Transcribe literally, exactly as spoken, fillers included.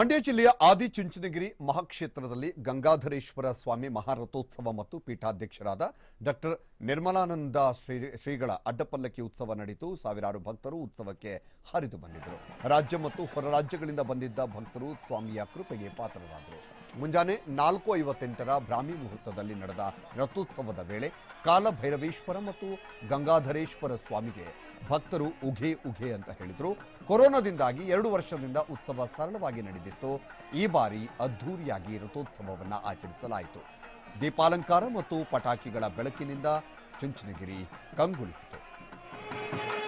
ಮಂಡ್ಯ ಜಿಲ್ಲೆಯ ಆದಿಚುಂಚನಗಿರಿ ಮಹಾಕ್ಷೇತ್ರದಲ್ಲಿ ಗಂಗಾಧರೇಶ್ವರ ಸ್ವಾಮಿ ಮಹಾರಥೋತ್ಸವ ಮತ್ತು ಪೀಠಾಧ್ಯಕ್ಷರಾದ ಡಾಕ್ಟರ್ ನಿರ್ಮಲಾನಂದ ಶ್ರೀ ಶ್ರೀಗಳ ಅಡ್ಡಪಲ್ಲಕ್ಕಿ ಉತ್ಸವ ನಡೆಯಿತು. ಸಾವಿರಾರು ಭಕ್ತರು ಉತ್ಸವಕ್ಕೆ ಹರಿದು ಬಂದಿದ್ದರು. ರಾಜ್ಯ ಮತ್ತು ಹೊರ ರಾಜ್ಯಗಳಿಂದ ಬಂದಿದ್ದ ಭಕ್ತರು ಸ್ವಾಮಿಯ ಕೃಪೆಗೆ ಪಾತ್ರರಾದರು. ಮುಂಜಾನೆ ನಾಲ್ಕು ಐವತ್ತೆಂಟರ ಬ್ರಾಹ್ಮಿ ಮುಹೂರ್ತದಲ್ಲಿ ನಡೆದ ರಥೋತ್ಸವದ ವೇಳೆ ಕಾಲಭೈರವೇಶ್ವರ ಮತ್ತು ಗಂಗಾಧರೇಶ್ವರ ಸ್ವಾಮಿಗೆ ಭಕ್ತರು ಉಘೆ ಉಘೆ ಅಂತ ಹೇಳಿದರು. ಕೊರೋನಾದಿಂದಾಗಿ ಎರಡು ವರ್ಷದಿಂದ ಉತ್ಸವ ಸರಳವಾಗಿ ನಡೆದಿತ್ತು. ಈ ಬಾರಿ ಅದ್ಧೂರಿಯಾಗಿ ರಥೋತ್ಸವವನ್ನು ಆಚರಿಸಲಾಯಿತು. ದೀಪಾಲಂಕಾರ ಮತ್ತು ಪಟಾಕಿಗಳ ಬೆಳಕಿನಿಂದ ಚುಂಚನಗಿರಿ ಕಂಗೊಳಿಸಿತು.